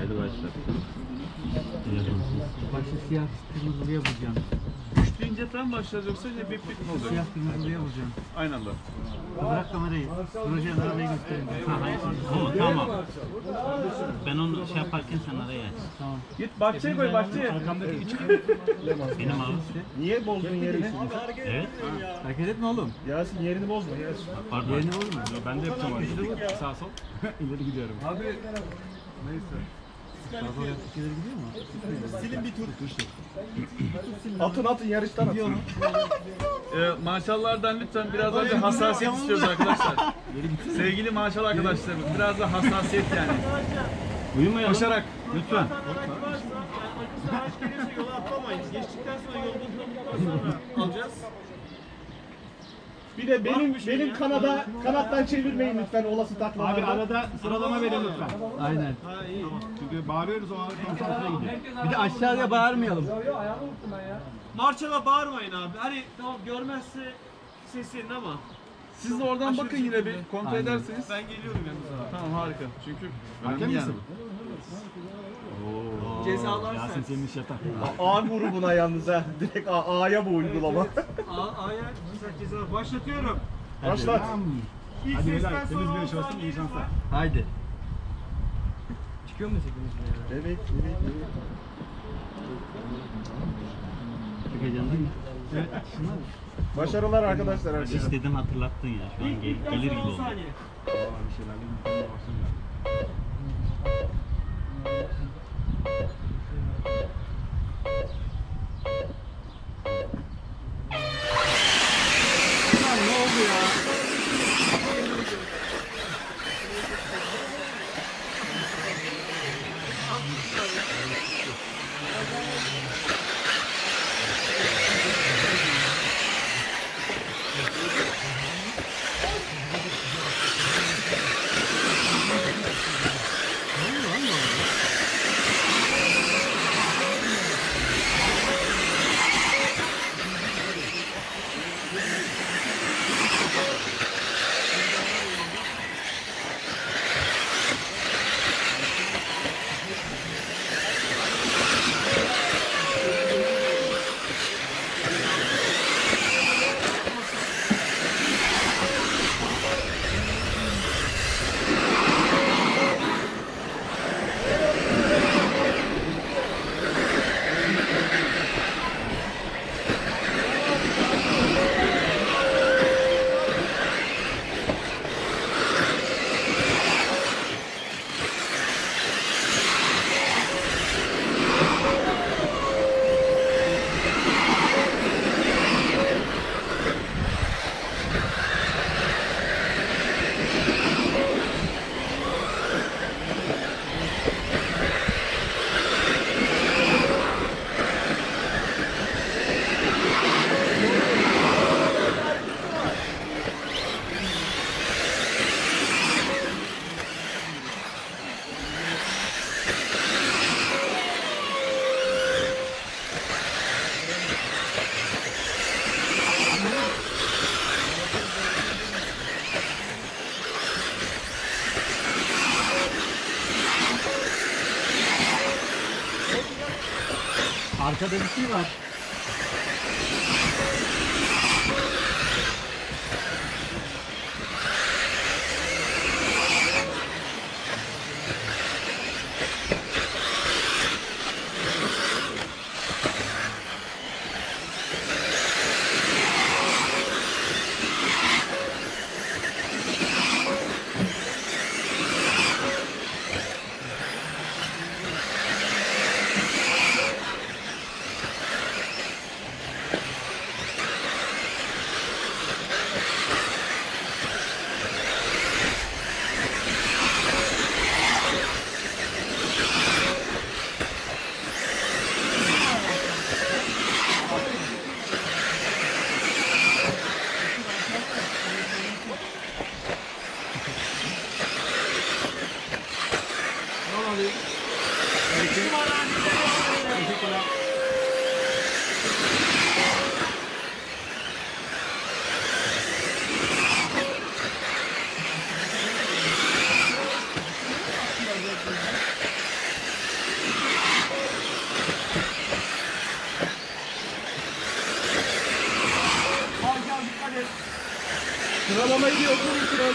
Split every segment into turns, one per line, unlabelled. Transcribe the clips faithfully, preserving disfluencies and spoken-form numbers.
Haydi başla.
Başı siyah kırmızılıya vuracağım.
Üç deyince tam başlayacak yoksa hep bip bip mi olacak?
Siyah kırmızılıya vuracağım.
Aynı anda.
Bırak kamerayı. Projenin arabayı göstereyim.
Ha, hayır. O, tamam. Ben onu şey yaparken sen araya aç.
Tamam.
Git bahçeye koy bahçeye.
Arkamdaki üç
Benim abi.
Niye bozdun yerini?
Evet.
Hareket etme oğlum.
Yasin yerini bozma Yasin.
Pardon.
Yerini olur mu?
Ben de yapacağım artık. Sağ sol. İleri gidiyorum. Abi neyse.
Sağ sol yaptık ileri gidiyor mu?
Silin bir tur. Atın atın yarıştan atın. ee, maşallahlardan lütfen biraz daha bir hassasiyet istiyoruz arkadaşlar. Sevgili maşallah arkadaşlarım biraz da hassasiyet yani.
Uyumayalım.
Koşarak lütfen.
Araç gelirse yola atlamayız. Geçtikten sonra yoldan sonra alacağız.
Bir de benim benim kanada kanattan çevirmeyin lütfen olası taklalarda.
Abi arada sıralama verin lütfen.
Aynen.
Ha iyi.
Çünkü bağırıyoruz o arada konsantre gidiyor.
Bir de aşağıya bağırmayalım.
Marşala bağırmayın abi. Hani tamam görmezse seslenin ama.
Siz de oradan bakın yine bir kontrol
Aynen.
edersiniz.
Ben geliyorum yanınıza.
Tamam harika. Çünkü önemli yani.
Cezalar
Yasin
sert.
senin iş yatar.
A grubuna yalnız ha. Direkt A, A'ya bu uygulama.
A, A'ya sert ceza. Başlatıyorum.
Başlat.
İlk
Hadi
sesten
helal, temiz
sonra
bir iş
on
olsun, iyi
saniyeniz
şanslar.
var.
Haydi. Çıkıyor mu sekimiz ya?
Evet, evet, evet.
Çok heyecanlı değil mi? Evet. Şunlar mı?
Başarılar arkadaşlar herkese.
İstedim hatırlattın ya. Şu an
İlk,
gel,
ilkten
gelir
sonra
gibi
on
oldu.
saniye.
Bir şeyler değil mi?
Ne oldu ya? Arkada bir şey var.
Sıralamayı bir okur musunuz?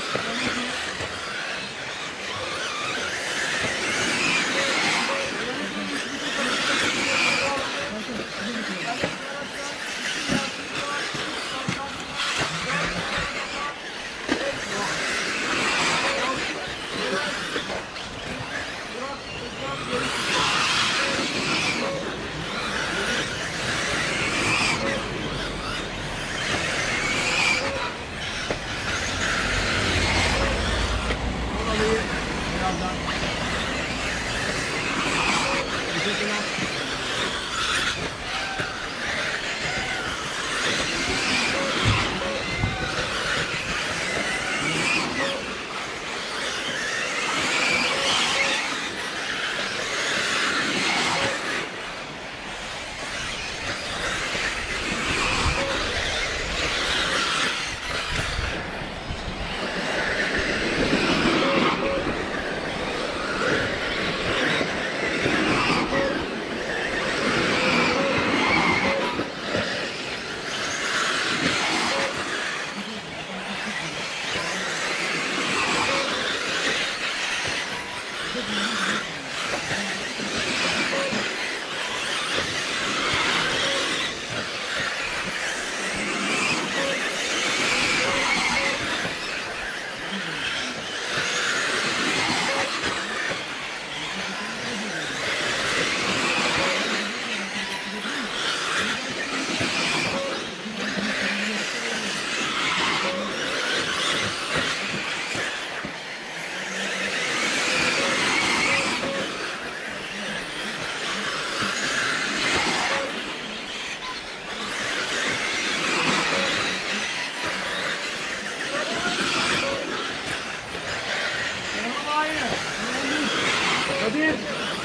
Kadir.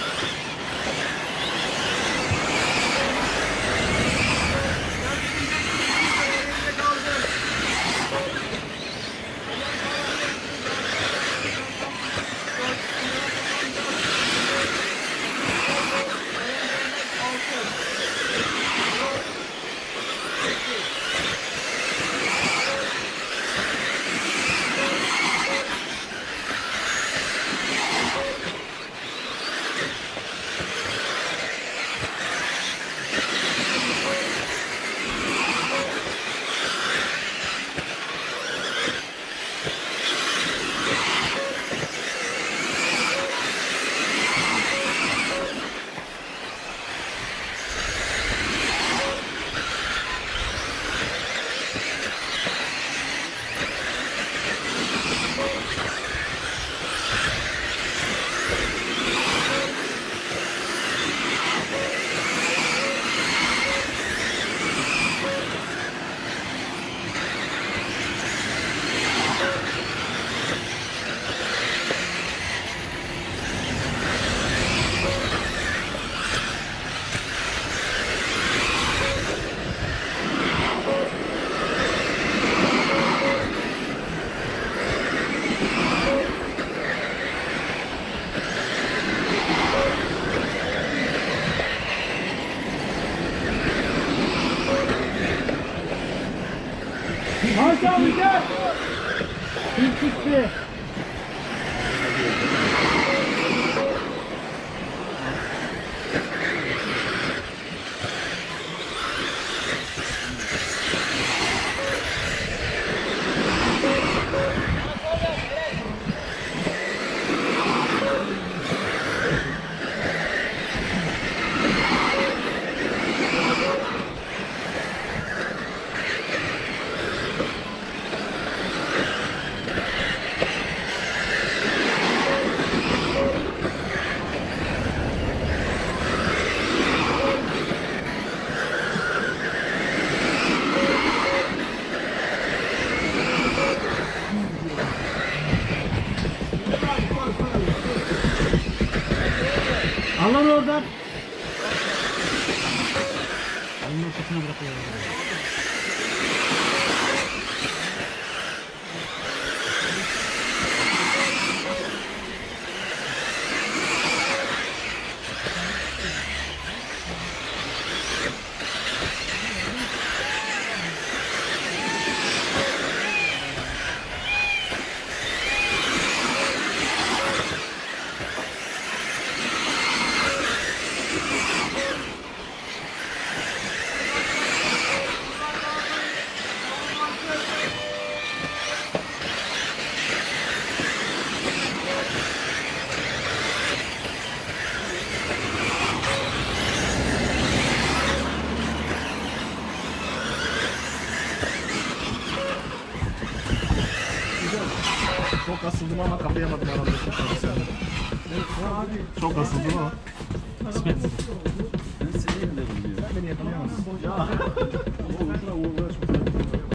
Haşa Müjdat! İlk gitti. Al lan oradan.
Onun ortasına bırakıyor.
Çok asıldım ama kapayamadım aramda. Çok asıldım ama.
Kısmet.
Beni yakalayamazsın.